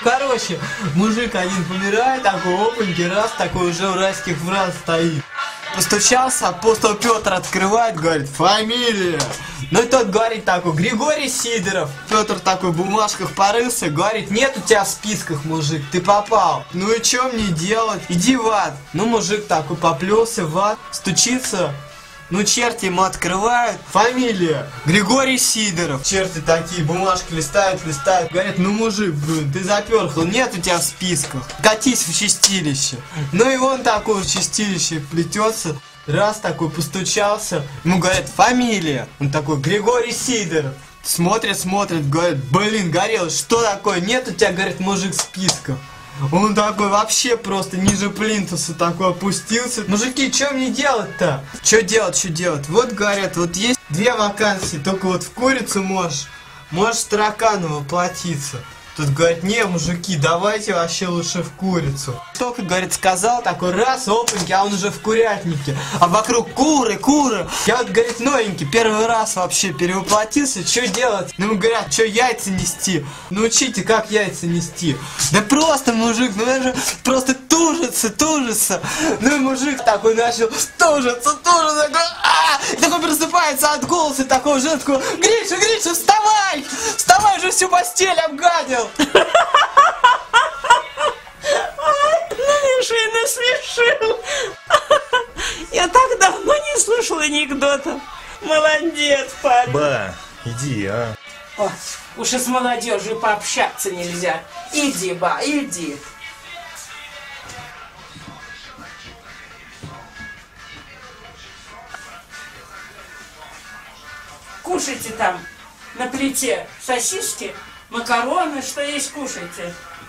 Короче, мужик один помирает, такой опаньки, раз, такой уже у райских врат стоит. Постучался, апостол Петр открывает, говорит, фамилия. Ну и тот говорит такой, Григорий Сидоров. Петр такой в бумажках порылся, говорит, нет у тебя в списках, мужик, ты попал. Ну и что мне делать? Иди в ад. Ну мужик такой поплелся в ад, стучится. Ну черти ему открывают, фамилия Григорий Сидоров. Черти такие бумажки листают, говорят, ну мужик, блин, ты заперхал, нет у тебя в списках, катись в чистилище. Ну и он такой в чистилище плетется, раз такой постучался, ему говорят, фамилия, он такой, Григорий Сидоров. Смотрит, говорит, блин, Горел, что такое, нет у тебя, говорит, мужик в списках. Он такой вообще просто ниже плинтуса такой опустился. Мужики, что мне делать-то? Что делать? Вот говорят, вот есть 2 вакансии, только вот в курицу можешь таракану воплотиться. Тут говорит, не, мужики, давайте вообще лучше в курицу. Только, говорит, сказал, такой раз, опаньки, а он уже в курятнике. А вокруг куры. Я вот, говорит, новенький, первый раз вообще перевоплотился, что делать? Ну, говорят, что яйца нести? Научите, как яйца нести. Да просто, мужик, ну это же просто тужится. Ну и мужик такой начал тужиться, такой просыпается от голоса, такой уже такой, Гриша, вставай, уже всю постель обгадил. Насмешил. Я так давно не слышал анекдотов. Молодец, парень. Ба, иди, а. О, уж и с молодежью пообщаться нельзя. Иди, ба, иди. Кушайте там на плите сосиски, макароны, что есть, кушайте.